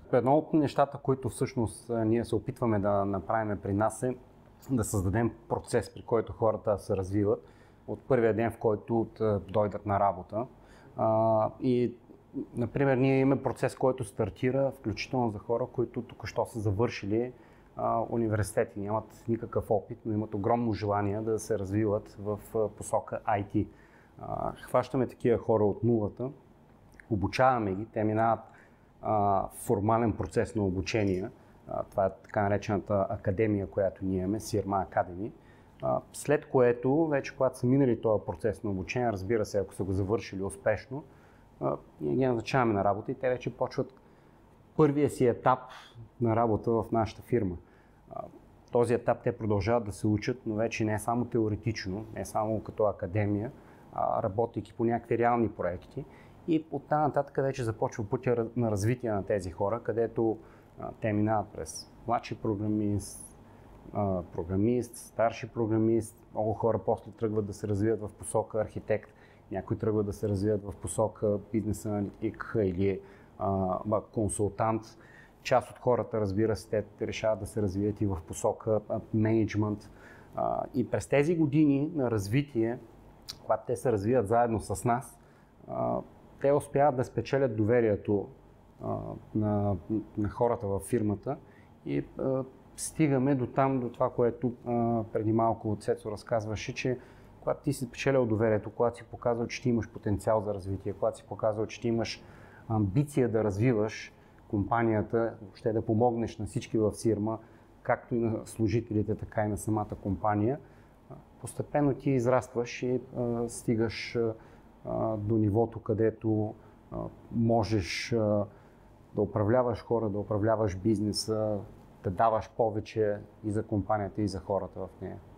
Едно от нещата, които всъщност ние се опитваме да направим при нас е да създадем процес, при който хората се развиват от първия ден, в който дойдат на работа. И, например, ние имаме процес, който стартира включително за хора, които току-що са завършили университети, нямат никакъв опит, но имат огромно желание да се развиват в посока IT. Хващаме такива хора от нулата, обучаваме ги, те минават формален процес на обучение. Това е така наречената академия, която ние имаме, Sirma Academy. След което, вече когато са минали този процес на обучение, разбира се, ако са го завършили успешно, ние ги назначаваме на работа и те вече почват първия си етап на работа в нашата фирма. Този етап те продължават да се учат, но вече не е само теоретично, не е само като академия, работейки по някакви реални проекти. И оттам нататък вече започва пътя на развитие на тези хора, където те минават през младши програмист, старши програмист. Много хора после тръгват да се развият в посока архитект, някои тръгват да се развият в посока бизнес аналитик или консултант. Част от хората, разбира се, те решават да се развият и в посока менеджмент. И през тези години на развитие, когато те се развият заедно с нас, те успяват да спечелят доверието на хората във фирмата и стигаме до там, до това, което преди малко Цецо разказваше, че когато ти си спечелил доверието, когато си показал, че ти имаш потенциал за развитие, когато си показал, че ти имаш амбиция да развиваш компанията, въобще да помогнеш на всички в Sirma, както и на служителите, така и на самата компания, постепенно ти израстваш и стигаш до нивото, където можеш да управляваш хора, да управляваш бизнеса, да даваш повече и за компанията, и за хората в нея.